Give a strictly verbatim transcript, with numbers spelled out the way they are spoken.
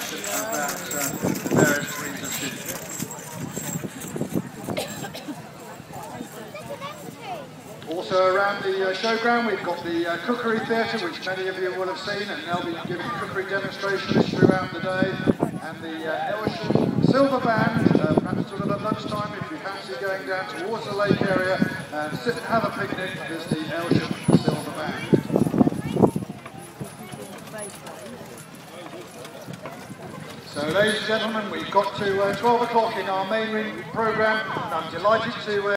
decoration at that uh, various reasons. Also around the uh, showground we've got the uh, cookery theatre, which many of you will have seen, and they'll be giving cookery demonstrations throughout the day. And the uh, Aylsham Silver Band, uh, perhaps sort of at lunchtime if you fancy going down towards the lake area and sit and have a picnic, there's the Aylsham Silver Band. So ladies and gentlemen, we've got to uh, twelve o'clock in our main programme, and I'm delighted to uh,